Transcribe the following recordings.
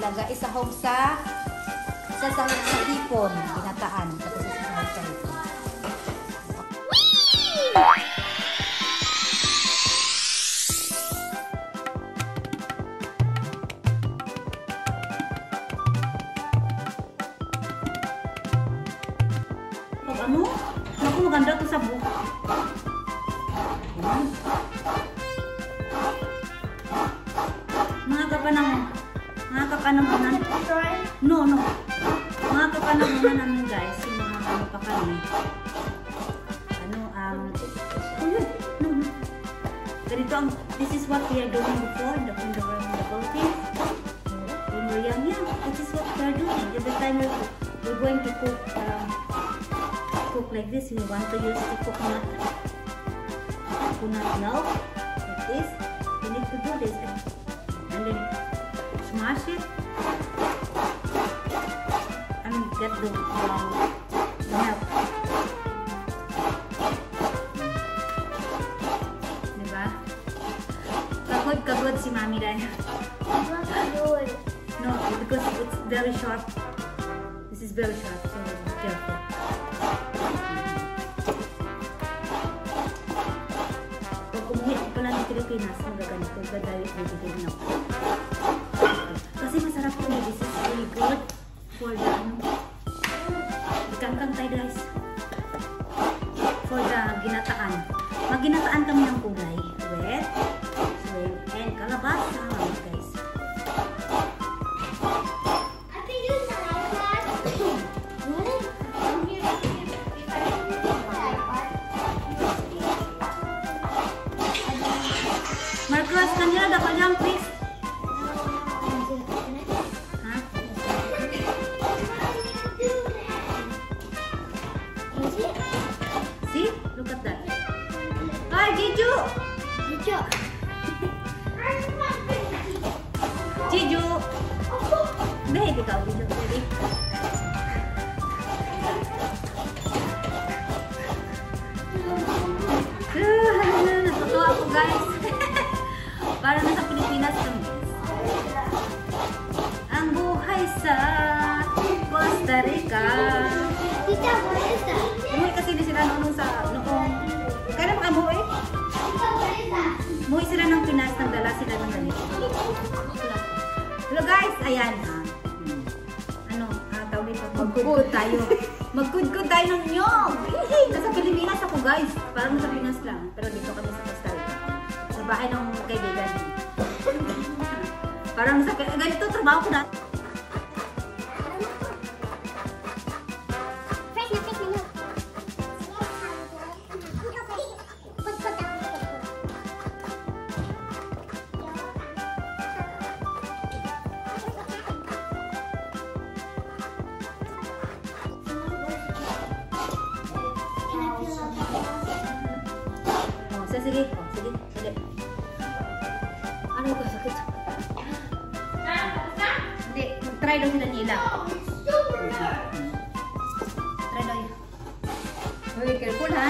Ilagay isahog sa hipon, ginataan. Tapos isahog sa hipon. Ano? Naku, maganda ito sa buka. Mga kapanamunan. No. Mga kapanamunan namin guys, yung mga ano pa kami. Ganito ang, this is what we are doing before, when we were in the Philippines. When we were young, this is what we are doing. Every time we're going to cook like this, we want to use the coconut milk like this. We need to do this and then smash it and get the milk. Diba? Kagod si Mami dahil. No, because it's very sharp. This is very sharp, so be careful. Pilipinas, magaganito, gadayot na dito na ako. Kasi masarap po, this is really good for the, ikangkang tayo guys, for the ginataan. Magginataan kami ng kulay, wet, shrimp, and kalabasa, guys. Marcos, kanila dapat dyan, please. Ha? See? Look at that. Hi, Jiju! Jiju! Behit ikaw, Jiju. Natutuwa ako, guys. Para na sa Pilipinas kami. Ang buhay sa Costa Rica. Tita, what is that? Umuwi kasi di sila noong kaya makabuhi? Umuwi sila ng Pinas, nagdala sila ng ganito. Hello guys, ayan ha. Tawag ito, magkudkod tayo. Magkudkod tayo ng Niyog. Nasa Pilipinas ako guys. Parang nasa Pinas lang. Pero dito kami sa Costa Rica. Sa bahay ng kaibigan. Parang sa ganito trabaho ko na. Sige. Ano ka sakit? Hindi, try daw sila nila. Try daw yun. Okay, careful ha.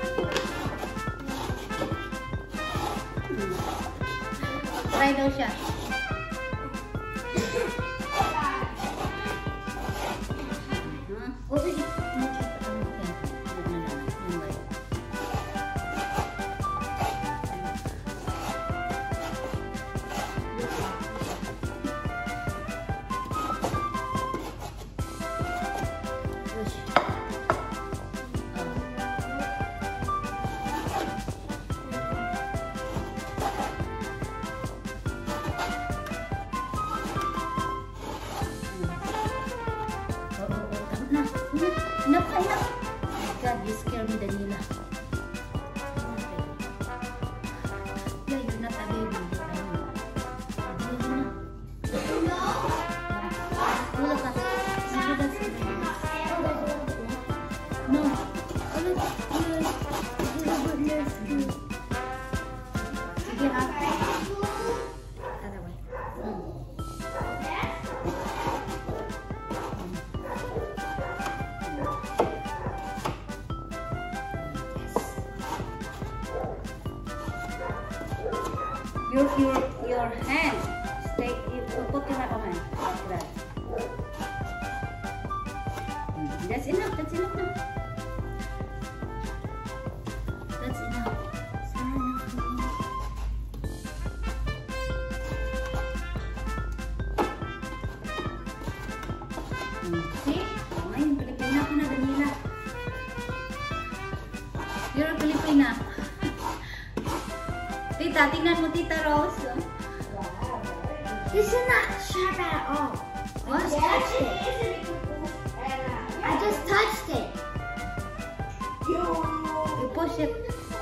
Try daw siya. Enough. God, you scare me, Danila. Yeah, you're not a baby. No. Sige ha. Your hand. Stay. You put your hand on mine. na. Tita, tingnan mo, Tita Rose. This is not sharp at all. What? I just touched it. You push it.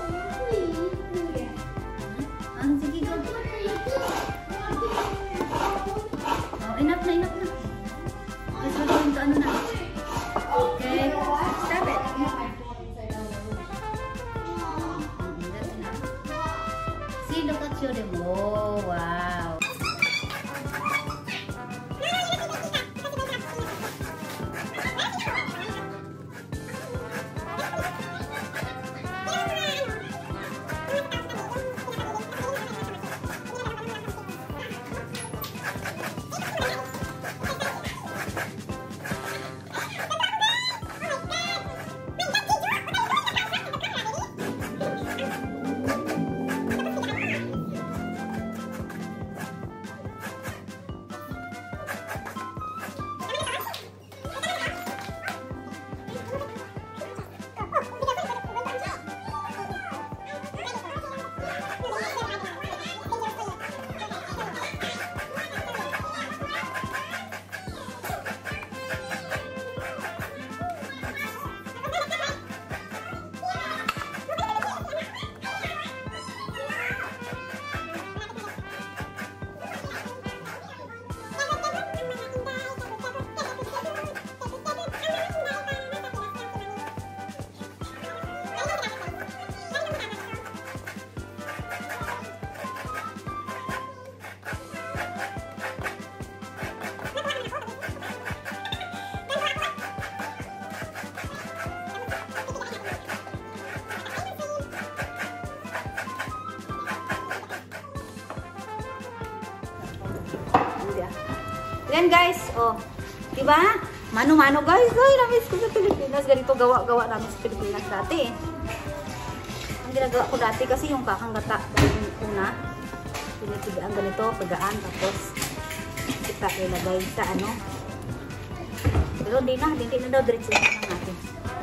Sige, go. Oh, enough na. Let's go into ano na. Okay, stop it. That's enough. See, look at your demo. Oh, wow. Yan guys, oh. Diba? Mano-mano guys. Ay, namiss ko sa Pilipinas. Ganito gawa-gawa namin sa Pilipinas dati. Ang ginagawa ko dati kasi yung kakanggata. Yung una, pinitigaan ganito, pagaan. Tapos, kita ilagay sa ano. Pero hindi na daw. Diretso na lang natin.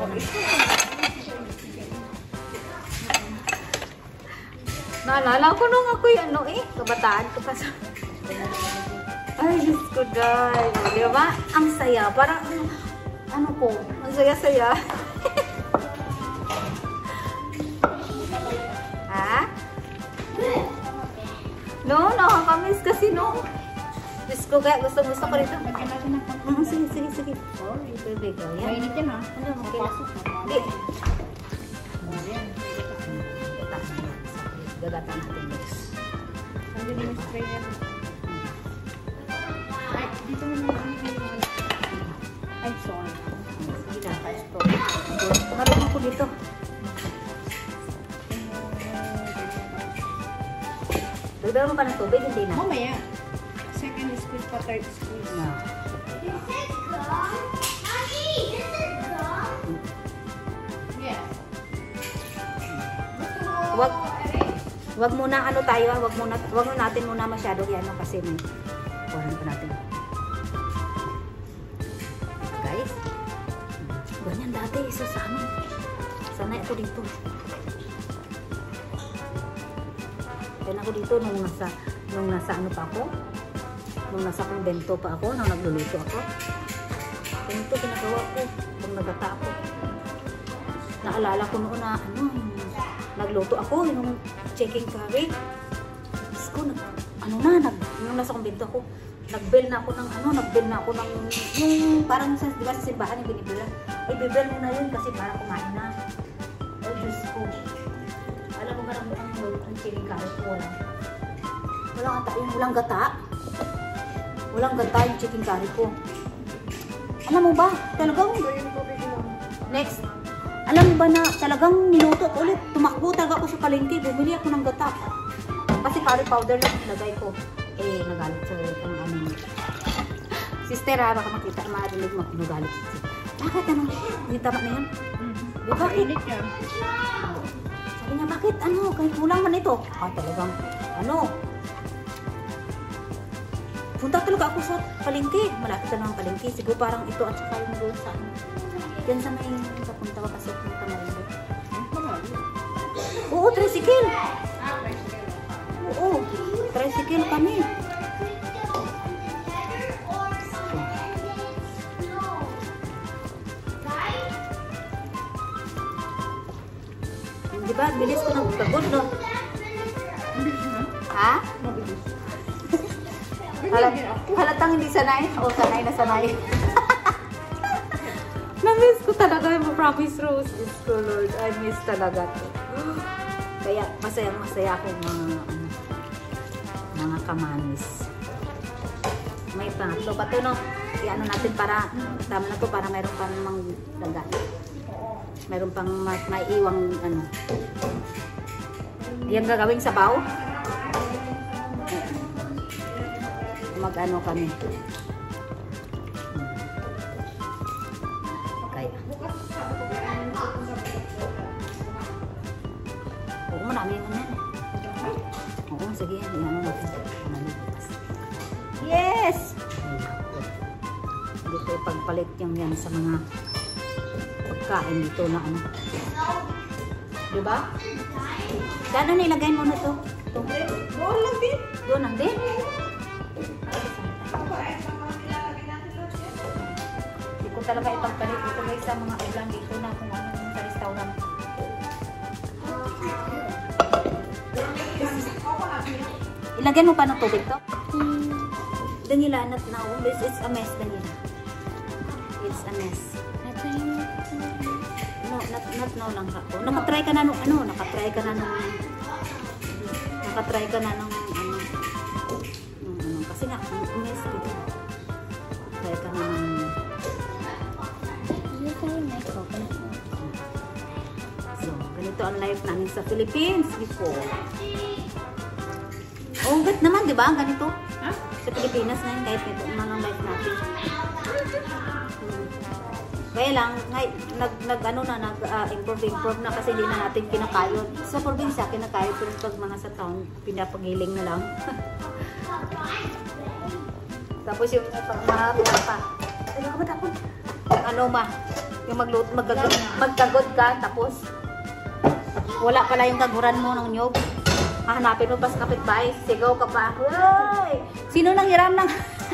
Naalala ko nung ako yung ano kabataan ko pa sa... Ay, Diyos ko, guys. Di ba? Ang saya. Parang, ano ko, ang saya-saya. Ha? No, nakakamiss kasi no. Diyos ko, kaya gusto ko rito. Sige. Oh, ibig ko. Yan. Mainit yan ha. Ano, okay na. Hindi. Gagatan natin guys. Hindi mo spray yan. Dito mo naman yung ay, sorry. Sige na, marunong ako dito. Dagdagan mo pa ng tubig, hindi na. Mamaya. Second squeeze pa, third squeeze. No. This is gum. Mommy, this is gum. Yes. Wag muna ano tayo, wag natin muna masyado yan kasi may kuhan pa natin. Guys, ganyan dati isa sa amin. Sanay ako dito. Kaya ako dito nung nasa ano pa ako, nung nasa kumbento pa ako, nung nagluluto ako. Ganito ginagawa ko, nung nagata ako. Naalala ko noon na ano, nagluto ako, yung chicken curry. Tapos ko, nung nasa kumbento ako, nag-bell na ako ng yung parang sa, di ba sa simbahan yung binibilan. Ay, bibel mo na yun kasi para kumain na. Oh, Diyos ko. Alam mo parang ang chicken curry ko, walang gata. Walang gata yung chicken curry ko. Alam mo ba, talagang, next, alam mo ba na talagang niluto ko ulit, tumakbo talaga ako sa palengke, bumili ako ng gata. Kasi curry powder lang lagay ko. Nagalit sa ano. Sister ha, baka makita, marinig mo, nagalit. Bakit ano? Hindi tama na yan? Bakit? Sabi niya, bakit ano? Kahit kulang man ito. Talagang, ano? Punta talaga ako sa palengke. Malapit na ng palengke. Siguro parang ito at saka yung doon sa ano. Yan sa may papunta ka kasi punta mo rin doon. Oo, tricycle. Oo, tricycle kami. Di ba? Bilis ko ng pagod, no? Ha? Halatang hindi sanay? O, sanay na sanay. Na-miss ko talaga yung promise Rose. It's so Lord. I miss talaga to. Kaya masaya akong mga kamanis. May pangatlo pa to, no? I-ano natin para, tama na to para mayroon pang daga. Mayroon pang maiiwang ano. Yan gagawing sabaw. Mag-ano kami. Okay. Oo, marami mo na. Oo, sige. Ano natin. Yes! Dito ipagpalit yung yan sa mga pagkain dito na ano. Diba? Saan na ilagay mo na to? Doon lang din. Doon lang din? Hindi ko talaga ipagpalit dito guys sa mga ulan dito na kung ano sa restaurant. Ilagay mo pa ng tubig to? Danila, not now. It's a mess, Danila. It's a mess. No, not now lang ako. Nakatry ka na nung ano? Nakatry ka na nung kasi nga, mess dito. Try ka na nung so, ganito ang life namin sa Philippines before. Oh, ba't naman, di ba? Ganito. Huh? Sa Pilipinas na yun, kahit ito ang life natin. Kaya lang, nag-improve na kasi hindi na natin kinakayod. Sa probinsya, kinakayod. Pero pag mga sa town, pinapagiling na lang. Tapos yung mga pa. Ano ka ba tapon? Ano ma? Yung magkagod ka, tapos wala pala yung kaguran mo ng Niyog. Hahanapin mo pa sa kapitbahay, sigaw ka pa. Hoy! Sino nang hiram ng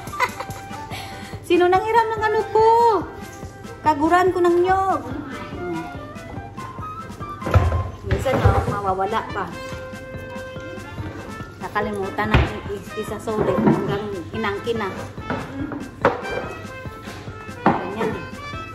Sino nang hiram ng ano ko? Kaguran ko ng Niyog. Minsan mawawala pa. Nakalimutan ng isa sorry hanggang inangkin na. Ganyan eh.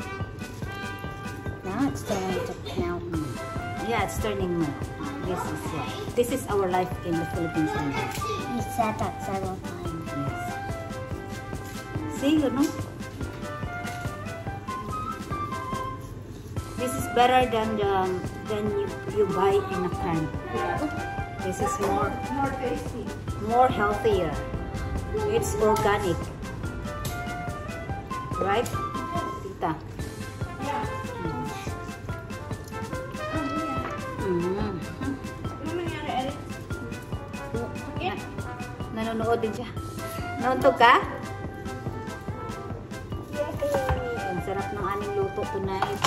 Now it's turning now. Yeah, it's turning more. This is our life in the Philippines. We said that several times. Yes. See, you know? This is better than you buy in a can. This is more tasty. more healthier. It's organic. Right? Tita. Nanonood din siya. Nauntog ka? Ang sarap ng aming luto tonight.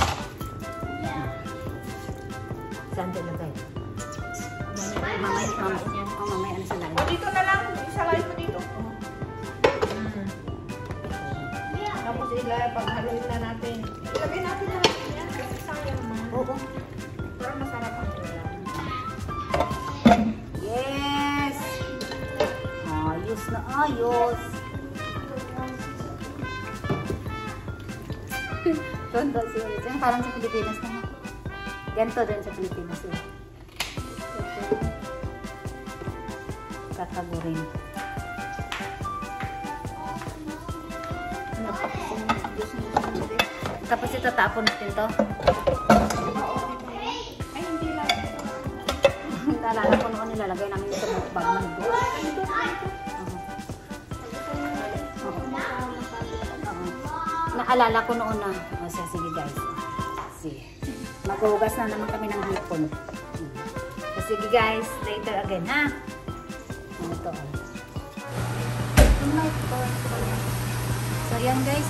Saan talagay? Mamaya ano sa lalim? Dito na lang. Isalay mo dito. Tapos paghaluin na natin. Ilagay natin na natin yan. Kasi sayang man. Oo. Pero masarap ang ulam. Yes! Ayos na ayos! Tondo siya. Parang sa Pilipinas na. Ganito din sa Pilipinas eh. Kakagurin. Tapos itatapon natin to. Ay, hindi lang. Naalala ko noon nilalagay namin sa bag ng go. Naalala ko noon na. Sige guys. Sige. Maghugas na naman kami ng hipon. Sige guys. Later again ha. Ito. So yan guys.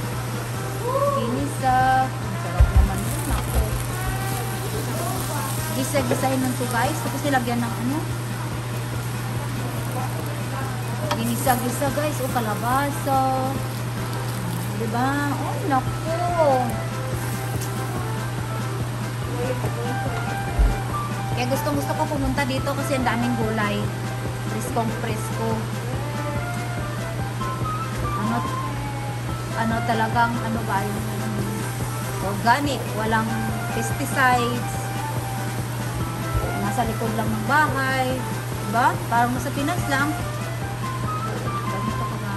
Ginisa. Ang sarap naman yun. Ako. Gisa-gisahin lang to guys. Tapos nilagyan ng ano. Ginisa-gisa guys. O kalabasa. Diba? Oh, naku. Kaya gusto ko pumunta dito kasi ang daming gulay. Presko. Ano talagang ano ba yung organic, walang pesticides. Nasa likod lang ng bahay, diba? Parang nasa Pinas lang. Ganito ka na.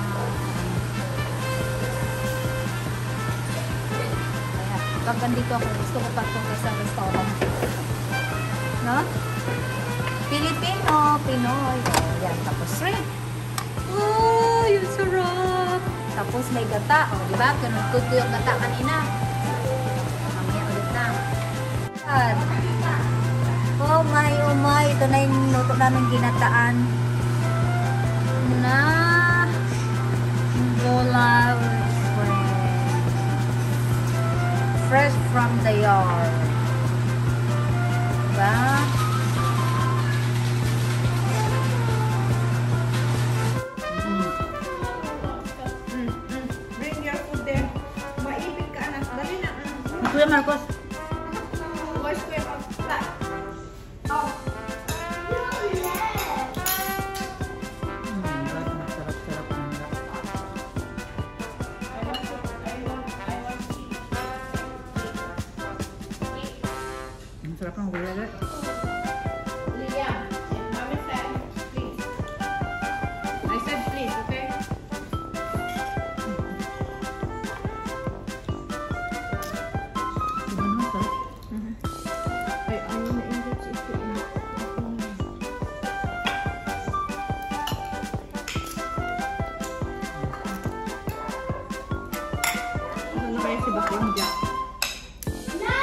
Kaya pag andito ako, gusto ko pa itong sa restaurant. No? Filipino, Pinoy. Oh, yan, tapos shrimp. Oh, yung sarap. Tapos may gata. O, diba? Kanugtod ko yung gata kanina. Mamaya ulit na. Oh my. Ito na yung luto namin ginataan. Na bola fresh from the yard. Diba? Kuya Marcos. Where's Kuya Marcos? Oh. Sarap ng gulay. Leah, Mommy said, please. I said please, okay? Si Baklang Jack. No!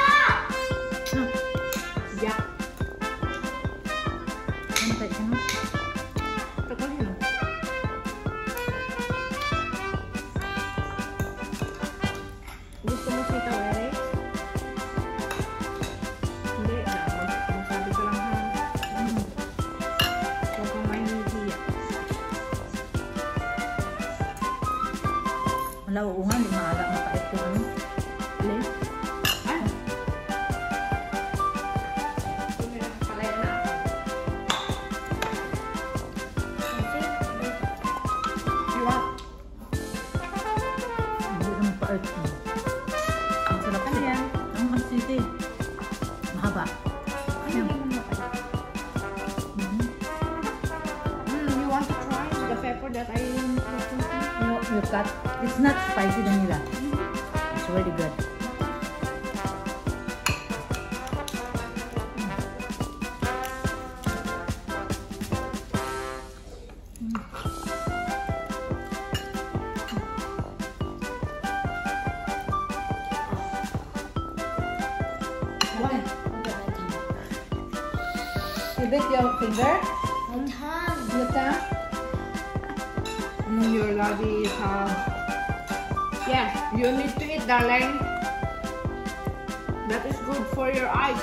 Jack. Ano tayo siya, no? Takal yun. Gusto mo si Tawere? Hindi. Masabi ko lang ha. Huwag kang may hihiya. Wala, uungan. Di maaga mapait ko ano. Ang sarap Ano yan? Ang sisi. Mahaba. You want to try the pepper that I No, you cut. It's not spicy, Danila. It's really good. You bit your finger? Your tongue? Your daddy is yes, you need to eat, darling. That is good for your eyes.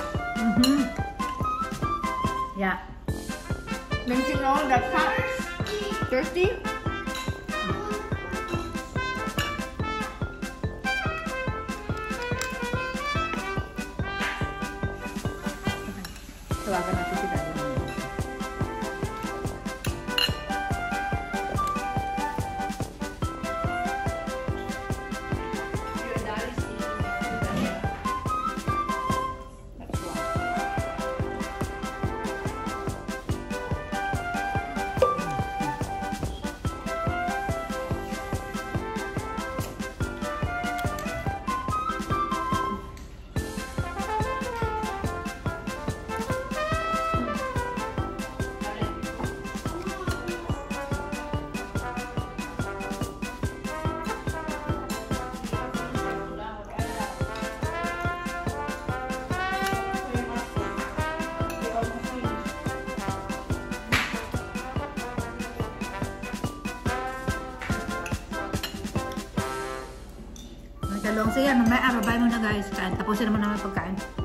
Yeah. Don't you know that cat thirsty? Tawagan natin si Daddy. Your daddy sees. That's why. Talong. Sige, mamaya arabay muna guys. Tapusin naman naman pagkain.